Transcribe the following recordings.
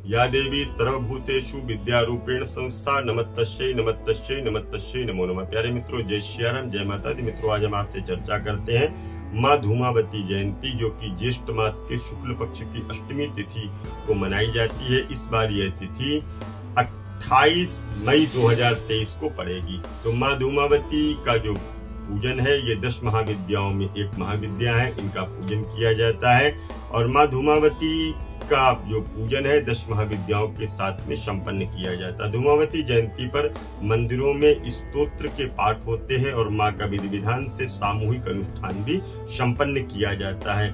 या देवी सर्वभूतेषु विद्यारूपेण संस्था नमस्तस्यै नमस्तस्यै नमस्तस्यै नमो नमः। प्यारे मित्रों, जय सियाराम, जय माता दी। मित्रों, आज हम आपसे चर्चा करते हैं माँ धूमावती जयंती, जो कि ज्येष्ठ मास के शुक्ल पक्ष की अष्टमी तिथि को मनाई जाती है। इस बार यह तिथि 28 मई 2023 को पड़ेगी। तो माँ धूमावती का जो पूजन है, ये 10 महाविद्याओं में एक महाविद्या है, इनका पूजन किया जाता है। और माँ धूमावती का जो पूजन है 10 महाविद्याओं के साथ में संपन्न किया जाता है। धूमावती जयंती पर मंदिरों में स्तोत्र के पाठ होते हैं और माँ का विधि विधान से सामूहिक अनुष्ठान भी संपन्न किया जाता है।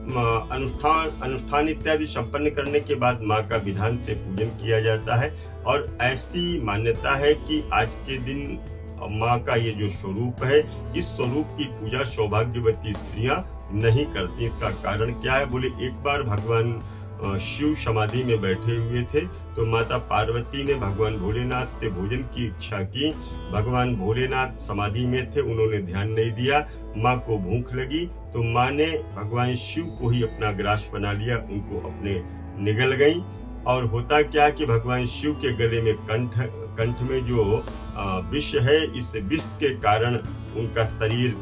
अनुष्ठान इत्यादि संपन्न करने के बाद माँ का विधान से पूजन किया जाता है। और ऐसी मान्यता है कि आज के दिन माँ का ये जो स्वरूप है, इस स्वरूप की पूजा सौभाग्यवती स्त्रियां नहीं करती। इसका कारण क्या है? बोले, एक बार भगवान शिव समाधि में बैठे हुए थे, तो माता पार्वती ने भगवान भोलेनाथ से भोजन की इच्छा की। भगवान भोलेनाथ समाधि में थे, उन्होंने ध्यान नहीं दिया। माँ को भूख लगी, तो माँ ने भगवान शिव को ही अपना ग्रास बना लिया, उनको अपने निगल गई। और होता क्या कि भगवान शिव के गले में कंठ में जो विष है, इस विष के कारण उनका शरीर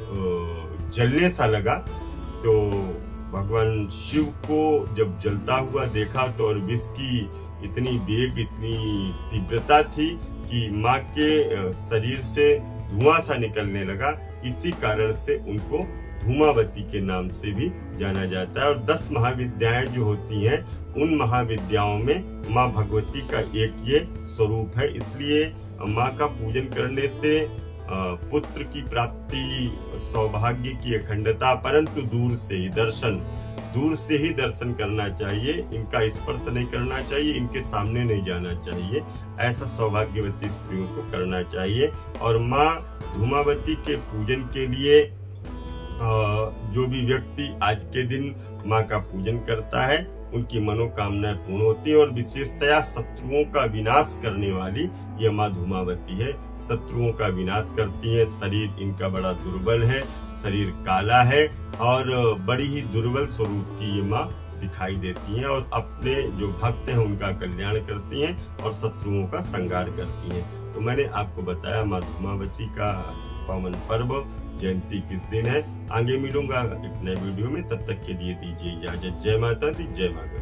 जलने सा लगा। तो भगवान शिव को जब जलता हुआ देखा, तो और विष की इतनी वेग, इतनी तीव्रता थी कि माँ के शरीर से धुआं सा निकलने लगा। इसी कारण से उनको धूमावती के नाम से भी जाना जाता है। और 10 महाविद्याएं जो होती हैं, उन महाविद्याओं में माँ भगवती का एक ये स्वरूप है। इसलिए माँ का पूजन करने से पुत्र की प्राप्ति, सौभाग्य की अखंडता, परंतु दूर से ही दर्शन करना चाहिए। इनका स्पर्श नहीं करना चाहिए, इनके सामने नहीं जाना चाहिए। ऐसा सौभाग्यवती स्त्रियों को करना चाहिए। और माँ धूमावती के पूजन के लिए जो भी व्यक्ति आज के दिन माँ का पूजन करता है, उनकी मनोकामनाएं पूर्ण होती है। और विशेषतया शत्रुओं का विनाश करने वाली यह माँ धूमावती है। शत्रुओं का विनाश करती है। शरीर इनका बड़ा दुर्बल है, शरीर काला है और बड़ी ही दुर्बल स्वरूप की ये माँ दिखाई देती हैं। और अपने जो भक्त हैं उनका कल्याण करती हैं और शत्रुओं का संहार करती हैं। तो मैंने आपको बताया माँ धूमावती का पावन पर्व जयंती किस दिन है। आगे मिलूंगा एक नए वीडियो में, तब तक के लिए दीजिए इजाजत। जय माता दी, जय माता।